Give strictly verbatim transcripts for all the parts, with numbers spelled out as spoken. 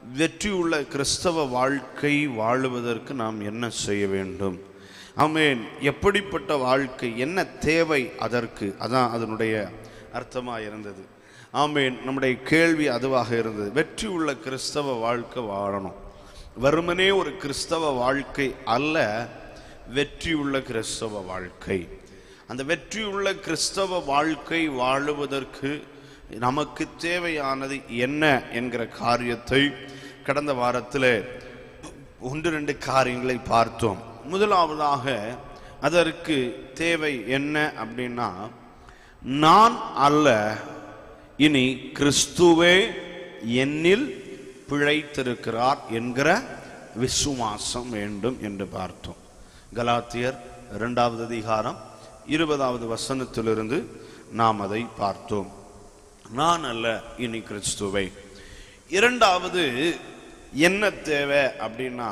வெற்றியுள்ள கிறிஸ்தவ வாழ்க்கை வாழுவதற்கு நாம் என்ன செய்ய வேண்டும்? ஆமென். எப்படிப்பட்ட வாழ்க்கை, என்ன தேவை அதற்கு? அதான் அதனுடைய அர்த்தமாக இருந்தது. ஆமென். நம்முடைய கேள்வி அதுவாக இருந்தது. வெற்றியுள்ள கிறிஸ்தவ வாழ்க்கை வாழணும். வெறுமனே ஒரு கிறிஸ்தவ வாழ்க்கை அல்ல, வெற்றியுள்ள கிறிஸ்தவ வாழ்க்கை. அந்த வெற்றியுள்ள கிறிஸ்தவ வாழ்க்கை வாழுவதற்கு நமக்கு தேவையானது என்ன என்கிற காரியத்தை கடந்த வாரத்தில் ஒன்று ரெண்டு காரியங்களை பார்த்தோம். முதலாவதாக அதற்கு தேவை என்ன அப்படின்னா, நான் அல்ல, இனி கிறிஸ்துவே என்னில் பிழைத்திருக்கிறார் என்கிற விசுவாசம் வேண்டும் என்று பார்த்தோம். கலாத்தியர் இரண்டாவது அதிகாரம் இருபதாவது வசனத்திலிருந்து நாம் அதை பார்த்தோம். நான் அல்ல, இனி கிறிஸ்துவை. இரண்டாவது என்ன தேவை அப்படின்னா,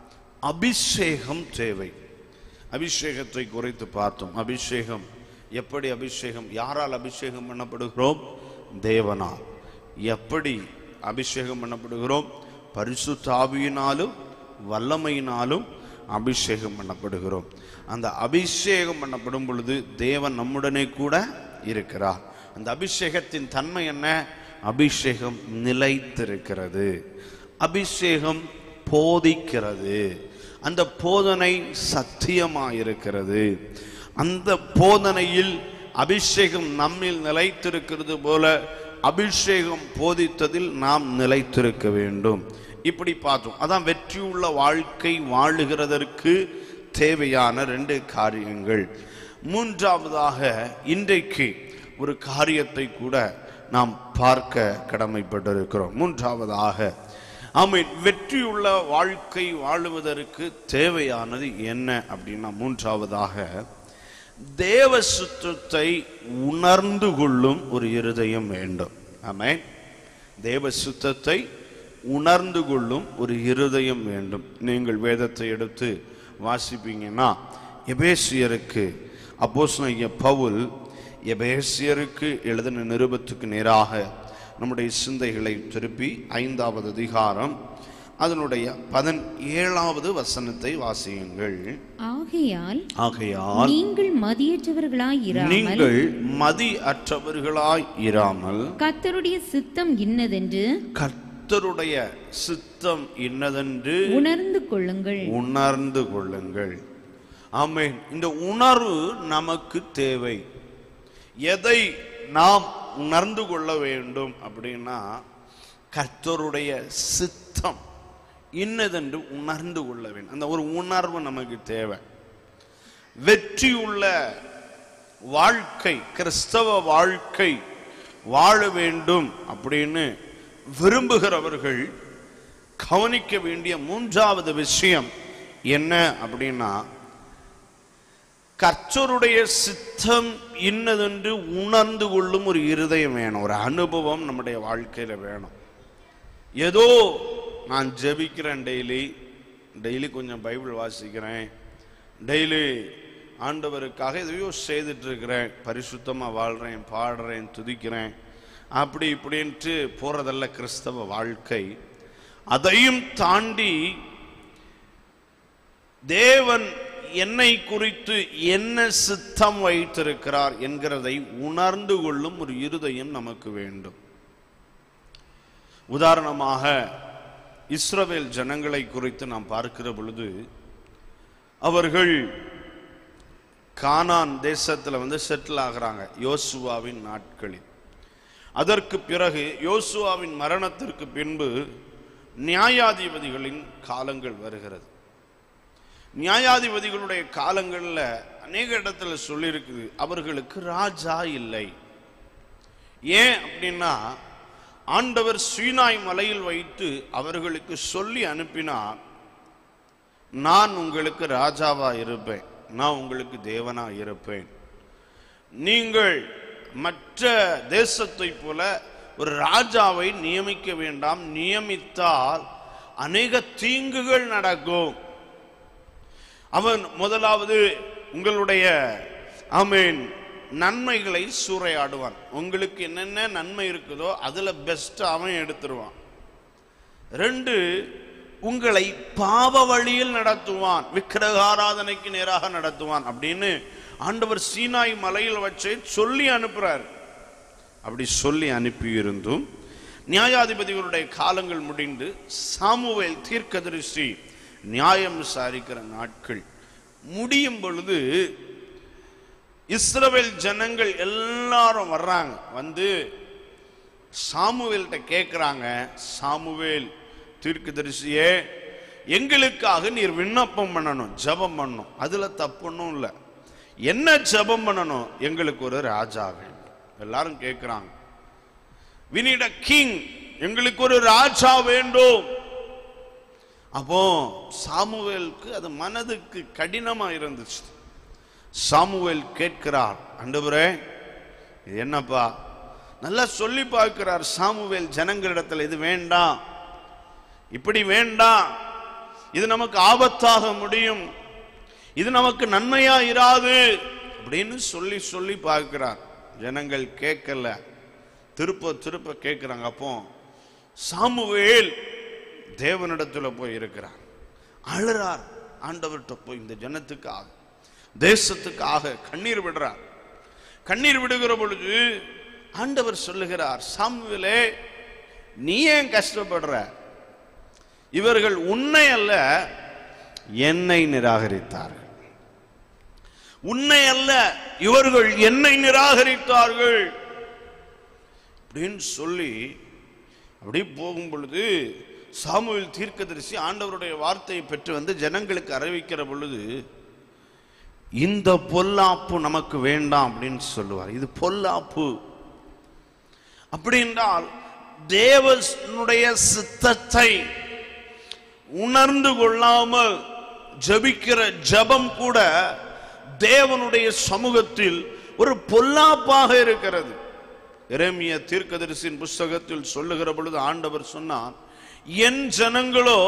அபிஷேகம் தேவை. அபிஷேகத்தை குறித்து பார்த்தோம். அபிஷேகம் எப்படி? அபிஷேகம் யாரால் அபிஷேகம் பண்ணப்படுகிறோம்? தேவனால். எப்படி அபிஷேகம் பண்ணப்படுகிறோம்? பரிசுத்த ஆவியினாலும் வல்லமையினாலும் அபிஷேகம் பண்ணப்படுகிறோம். அந்த அபிஷேகம் பண்ணப்படும் பொழுது தேவன் நம்முடனே கூட இருக்கிறார். அந்த அபிஷேகத்தின் தன்மை என்ன? அபிஷேகம் நிலைத்திருக்கிறது, அபிஷேகம் போதிக்கிறது, அந்த போதனை சத்தியமாயிருக்கிறது. அந்த போதனையில் அபிஷேகம் நம்மில் நிலைத்திருக்கிறது போல அபிஷேகம் போதித்ததில் நாம் நிலைத்திருக்க வேண்டும். இப்படி பார்த்தோம். அதான் வெற்றியுள்ள வாழ்க்கை வாழுகிறதற்கு தேவையான ரெண்டு காரியங்கள். மூன்றாவதாக இன்றைக்கு ஒரு காரியத்தை கூட நாம் பார்க்க கடமைப்பட்டிருக்கிறோம். மூன்றாவதாக ஆமென், வெற்றியுள்ள வாழ்க்கை வாழுவதற்கு தேவையானது என்ன அப்படின்னா, மூன்றாவதாக தேவ சுத்தத்தை உணர்ந்து கொள்ளும் ஒரு இருதயம் வேண்டும். ஆமென். தேவ சுத்தத்தை உணர்ந்து கொள்ளும் ஒரு இருதயம் வேண்டும். நீங்கள் வேதத்தை எடுத்து வாசிப்பீங்கன்னா, எபேசியருக்கு அப்போஸ்தலனாகிய பவுல் எபேசியருக்கு எழுதின நிருபத்துக்கு நேராக நம்முடைய சிந்தைகளை திருப்பி ஐந்தாவது அதிகாரம் அதனுடைய பதினேழாவது வசனத்தை வாசியுங்கள். ஆகையால் ஆகையால் நீங்கள் மதியற்றவர்களாய் இராமல் நீங்கள் மதியற்றவர்களாய் இராமல் கர்த்தருடைய சித்தம் இன்னதென்று கர்த்தருடைய சித்தம் இன்னதென்று உணர்ந்து கொள்ளுங்கள் உணர்ந்து கொள்ளுங்கள். ஆமென். இந்த உணர்வு நமக்கு தேவை. எதை நாம் உணர்ந்து கொள்ள வேண்டும் அப்படின்னா, கர்த்தருடைய சித்தம் இன்னதென்று உணர்ந்து கொள்ள வேண்டும். அந்த ஒரு உணர்வு நமக்கு தேவை. வெற்றியுள்ள வாழ்க்கை, கிறிஸ்தவ வாழ்க்கை வாழ வேண்டும் அப்படின்னு விரும்புகிறவர்கள் கவனிக்க வேண்டிய மூன்றாவது விஷயம் என்ன அப்படின்னா, கர்த்தருடைய சித்தம் இன்னதென்று உணர்ந்து கொள்ளும் ஒரு இருதயம் வேணும். ஒரு அனுபவம் நம்முடைய வாழ்க்கையில வேணும். ஏதோ நான் ஜெபிக்கிறேன், டெய்லி டெய்லி கொஞ்சம் பைபிள் வாசிக்கிறேன், டெய்லி ஆண்டவருக்காக எதையோ செய்துட்டு இருக்கிறேன், பரிசுத்தமாக வாழ்கிறேன், பாடுறேன், துதிக்கிறேன், அப்படி இப்படின்ட்டு போறதல்ல கிறிஸ்தவ வாழ்க்கை. அதையும் தாண்டி தேவன் என்னை குறித்து என்ன சித்தம் வைத்திருக்கிறார் என்கிறதை உணர்ந்து கொள்ளும் ஒரு இருதயம் நமக்கு வேண்டும். உதாரணமாக இஸ்ரவேல் ஜனங்களை குறித்து நாம் பார்க்கிற பொழுது, அவர்கள் கானான் தேசத்தில் வந்து செட்டில் ஆகிறாங்க யோசுவாவின் நாட்களில். அதற்கு பிறகு யோசுவாவின் மரணத்திற்கு பின்பு நியாயாதிபதிகளின் காலங்கள் வருகிறது. நியாயாதிபதிகளுடைய காலங்களில் அநேக இடத்துல சொல்லியிருக்குது, அவர்களுக்கு ராஜா இல்லை. ஏன் அப்படின்னா, ஆண்டவர் சீனாய் மலையில் வைத்து அவர்களுக்கு சொல்லி அனுப்பினார், நான் உங்களுக்கு ராஜாவா இருப்பேன், நான் உங்களுக்கு தேவனா இருப்பேன், நீங்கள் மற்ற தேசத்தை போல ஒரு ராஜாவை நியமிக்க வேண்டாம், நியமித்தால் அநேக தீங்குகள் நடக்கும். அவன் முதலாவது உங்களுடைய ஆமென் நன்மைகளை சூறையாடுவான். உங்களுக்கு என்னென்ன நன்மை இருக்குதோ அதுல பெஸ்ட் அவன் எடுத்துருவான். ரெண்டு, உங்களை பாவ வழியில் நடத்துவான், விக்கிரகாராதனைக்கு நேராக நடத்துவான் அப்படின்னு ஆண்டவர் சீனாய் மலையில் வச்சு சொல்லி அனுப்புறார். அப்படி சொல்லி அனுப்பி இருந்தும் நியாயாதிபதிகளுடைய காலங்கள் முடிந்து சாமுவேல் தீர்க்கதரிசி நியாயம் விசாரிக்கிற நாட்கள் முடியும் பொழுது இஸ்ரவேல் ஜனங்கள் எல்லாரும் வர்றாங்க. வந்து சாமுவேல்கிட்ட கேட்கிறாங்க, சாமுவேல் தீர்க்கதரிசியே, எங்களுக்காக நீர் விண்ணப்பம் பண்ணணும், ஜெபம் பண்ணணும். அதுல தப்புன்னும் இல்லை. என்ன ஜெபம் பண்ணணும்? எங்களுக்கு ஒரு ராஜா வேண்டும். எல்லாரும் கேட்கிறாங்க, we need a king, எங்களுக்கு ஒரு ராஜா வேண்டும். அப்போ சாமுவேலுக்கு அது மனதுக்கு கடினமா இருந்துச்சு. சாமுவேல் கேட்கிறார், ஆண்டவரே இது என்னப்பா? நல்லா சொல்லி பார்க்கிறார் சாமுவேல் ஜனங்களிடத்தில், இது வேண்டாம், இப்படி வேண்டாம், இது நமக்கு ஆபத்தாக முடியும், இது நமக்கு நன்மையா இராது அப்படின்னு சொல்லி சொல்லி பார்க்கிறார். ஜனங்கள் கேட்கல, திருப்ப திருப்ப கேட்கிறாங்க. அப்போ சாமுவேல் தேவனிடத்துல போய் இருக்கிறார், அழுறார். ஆண்டவர்கிட்ட போய் இந்த ஜனத்துக்காக, தேசத்துக்காக கண்ணீர் விடுறார். கண்ணீர் விடுகிற பொழுது ஆண்டவர் சொல்லுகிறார், சாமுவேலே, நீ ஏன் கஷ்டப்படுற? இவர்கள் உன்னை அல்ல என்னை நிராகரித்தார்கள். உன்னை அல்ல, இவர்கள் என்னை நிராகரித்தார்கள் அப்படின்னு சொல்லி அப்படி போகும் பொழுது சாமுவேல் தீர்க்கதரிசி ஆண்டவருடைய வார்த்தையை பெற்று வந்து ஜனங்களுக்கு அறிவிக்கிற பொழுது, இந்த பொல்லாப்பு நமக்கு வேண்டாம் அப்படின்னு சொல்லுவார். இது பொல்லாப்பு அப்படி என்றால் தேவனுடைய சித்தத்தை உணர்ந்து கொள்ளாமல் ஜபிக்கிற ஜபம் கூட தேவனுடைய சமூகத்தில் ஒரு பொல்லாப்பாக இருக்கிறது. எரேமியா தீர்க்கதரிசியின் புஸ்தகத்தில் சொல்லுகிற பொழுது ஆண்டவர் சொன்னார், என் ஜனங்களோ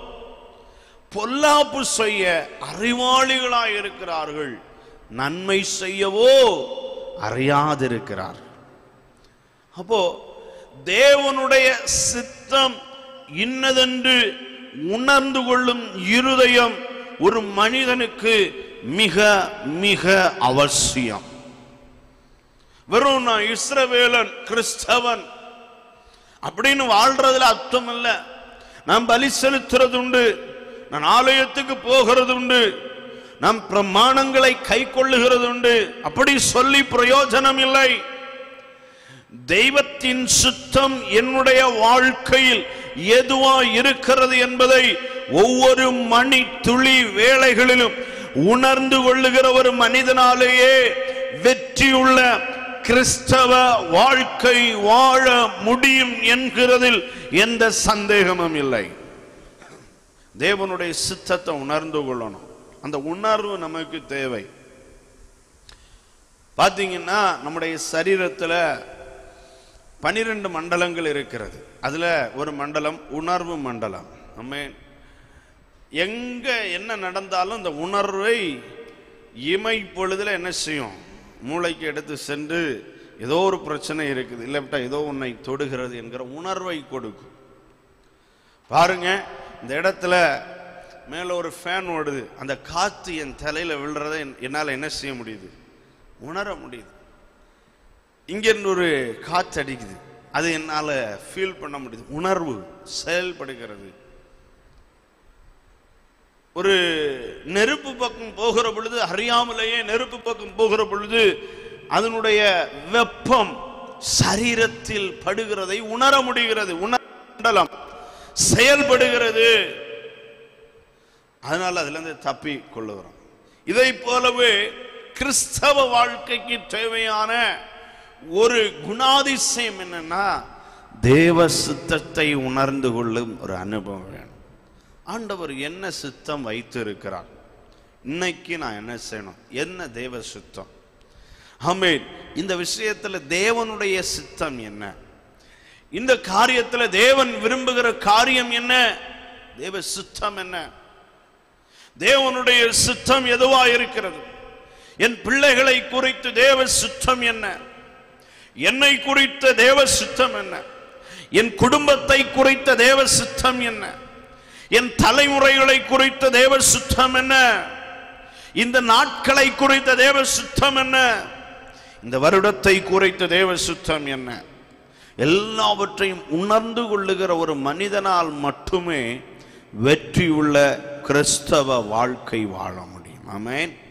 பொல்லாப்பு செய்ய அறிவாளிகளாய் இருக்கிறார்கள், நன்மை செய்யவோ அறியாதிருக்கிறார். அப்போ தேவனுடைய சித்தம் இன்னதென்று உணர்ந்து கொள்ளும் இருதயம் ஒரு மனிதனுக்கு மிக மிக அவசியம். வெறும் நான் இஸ்ரவேலன், கிறிஸ்தவன் அப்படின்னு வாழ்றதுல அர்த்தம் இல்ல. நான் பலி செலுத்துறது உண்டு, நான் ஆலயத்துக்கு போகிறது உண்டு, நாம் பிரமாணங்களை கை கொள்ளுகிறது உண்டு, அப்படி சொல்லி பிரயோஜனம் இல்லை. தெய்வத்தின் சித்தம் என்னுடைய வாழ்க்கையில் எதுவா இருக்கிறது என்பதை ஒவ்வொரு மணி துளி வேளைகளிலும் உணர்ந்து கொள்ளுகிற ஒரு மனிதனாலேயே வெற்றியுள்ள கிறிஸ்தவ வாழ்க்கை வாழ முடியும் என்கிறதில் எந்த சந்தேகமும் இல்லை. தேவனுடைய சித்தத்தை உணர்ந்து கொள்ளணும். அந்த உணர்வு நமக்கு தேவை. பாத்தீங்கன்னா நம்முடைய சரீரத்துல பனிரெண்டு மண்டலங்கள் இருக்கிறது. அதுல ஒரு மண்டலம் உணர்வு மண்டலம். நம்ம எங்க என்ன நடந்தாலும் இந்த உணர்வை இமை பொழுதுல என்ன செய்யும்? மூளைக்கு எடுத்து சென்று ஏதோ ஒரு பிரச்சனை இருக்குது, இல்லைட்டா ஏதோ உன்னை தொடுகிறது என்கிற உணர்வை கொடுக்கும். பாருங்க, இந்த இடத்துல மேல ஒரு ஃபேன் ஓடுது, அந்த காத்து என் தலையில விழுறத என்னால் என்ன செய்ய முடியுது? உணர முடியுது. இங்கிருந்து ஒரு காற்று அடிக்குது, அது என்னால் ஃபீல் பண்ண முடியுது. உணர்வு செயல்படுகிறது. ஒரு நெருப்பு பக்கம் போகிற பொழுது, அறியாமலேயே நெருப்பு பக்கம் போகிற பொழுது அதனுடைய வெப்பம் சரீரத்தில் படுகிறதை உணர முடிகிறது. உணர்ந்தலம் செயல்படுகிறது. அதனால அதுல இருந்து தப்பி கொள்ளுகிறோம். இதை போலவே கிறிஸ்தவ வாழ்க்கைக்கு தேவையான ஒரு குணாதிசயம் என்னன்னா, தேவ சித்தத்தை உணர்ந்து கொள்ளும் ஒரு அனுபவம் வேணும். ஆண்டவர் என்ன சித்தம் வைத்து இருக்கிறார், இன்னைக்கு நான் என்ன செய்யணும், என்ன தேவ சித்தம்? ஆமென். இந்த விஷயத்துல தேவனுடைய சித்தம் என்ன, இந்த காரியத்துல தேவன் விரும்புகிற காரியம் என்ன, தேவ சித்தம் என்ன? தேவனுடைய சித்தம் எதுவா இருக்கிறது? என் பிள்ளைகளை குறித்து தேவ சித்தம் என்ன? என்னை குறித்த தேவ சித்தம் என்ன? என் குடும்பத்தை குறித்த தேவ சித்தம் என்ன, என் தலைமுறைகளை குறித்த தேவ சித்தம் என்ன, இந்த நாட்களை குறித்த தேவ சித்தம் என்ன, இந்த வருடத்தை குறித்த தேவ சித்தம் என்ன, எல்லாவற்றையும் உணர்ந்து கொள்ளுகிற ஒரு மனிதனால் மட்டுமே வெற்றியுள்ள கிறிஸ்தவ வாழ்க்கை வாழ முடியும். ஆமென்.